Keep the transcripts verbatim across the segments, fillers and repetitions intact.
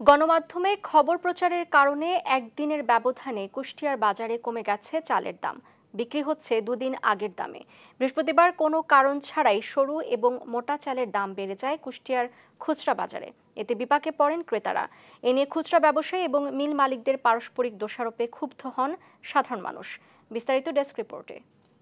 গণমাধ্যমে খবর প্রচারের কারণে একদিনের ব্যবধানে কুষ্টিয়ার বাজারে কমে গেছে চালের দাম। বিক্রি হচ্ছে দুদিন আগের দামে। বৃহস্পতিবার কোনো কারণ ছাড়াই সরু এবং মোটা চালের দাম বেড়ে যায় কুষ্টিয়ার খুচরা বাজারে। এতে বিপাকে পড়েন ক্রেতারা। এ নিয়ে খুচরা ব্যবসায়ী এবং মিল মালিকদের পারস্পরিক দোষারোপে ক্ষুব্ধ হন সাধারণ মানুষ। বিস্তারিত ডেস্ক রিপোর্টে।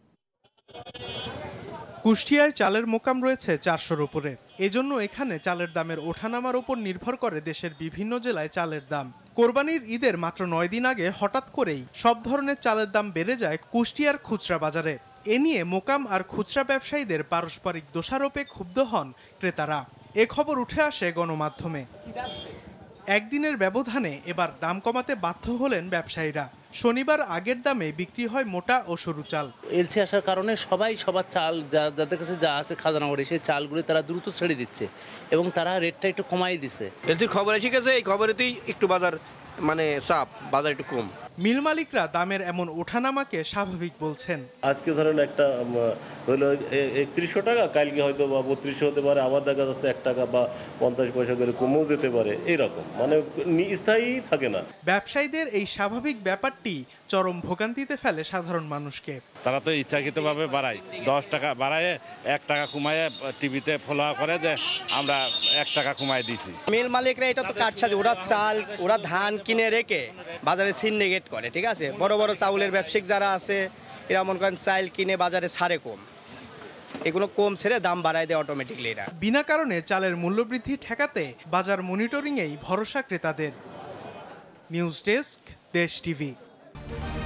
কুষ্টিয়ায় চালের মোকাম রয়েছে চারশোর উপরে। এজন্য এখানে চালের দামের ওঠানামার উপর নির্ভর করে দেশের বিভিন্ন জেলায় চালের দাম। কোরবানির ঈদের মাত্র নয় দিন আগে হঠাৎ করেই সব ধরনের চালের দাম বেড়ে যায় কুষ্টিয়ার খুচরা বাজারে। এ নিয়ে মোকাম আর খুচরা ব্যবসায়ীদের পারস্পরিক দোষারোপে ক্ষুব্ধ হন ক্রেতারা। এ খবর উঠে আসে গণমাধ্যমে। একদিনের ব্যবধানে এবার দাম কমাতে বাধ্য হলেন ব্যবসায়ীরা। শনিবার আগের দামে বিক্রি হয় মোটা ও সরু চাল। এলসি আসার কারণে সবাই সবার চাল যাদের কাছে যা আছে খাজনা করে সেই চালগুলি তারা দ্রুত ছেড়ে দিচ্ছে এবং তারা রেটটা একটু কমাই দিচ্ছে। এলসির খবর এসে গেছে, এই খবরেতেই একটু বাজার মানে চাপ, বাজার একটু কম। মিল মালিকরা দামের এমন ওঠানামাকে স্বাভাবিক বলছেন। আজকে ধরেন একটা হলো একত্রিশশো টাকা, কালকে হয়তো বা বত্রিশশো হতে পারে, আবার দেখা যাচ্ছে এক টাকা বা পঞ্চাশ পয়সা করে কমেও যেতে পারে। এইরকম মানে স্থায়ী থাকে না। ব্যবসায়ীদের এই স্বাভাবিক ব্যাপারটি চরম ভোগান্তিতে ফেলে সাধারণ মানুষকে। তারা তো ইচ্ছাকৃতভাবে বাড়ায়, দশ টাকা বাড়ায় এক টাকা কমায় টিভিতে ফলো করে যে আমরা এক টাকা কমায় দিছি। মিল মালিকরা এটা তো কাটছে, ওরা চাল ওরা ধান কিনে রেখে বাজারে সিন্ডিকেট করে, ঠিক আছে। বড় বড় চাউলের ব্যবসায়িক যারা আছে এরা মনে করেন চাল কিনে বাজারে ছাড়ে কম, এগুলো কম ছেড়ে দাম বাড়ায় দেয় অটোমেটিকলি। এরা বিনা কারণে চালের মূল্যবৃদ্ধি ঠেকাতে বাজার মনিটরিংয়েই ভরসা ক্রেতাদের। News desk, Desh TV.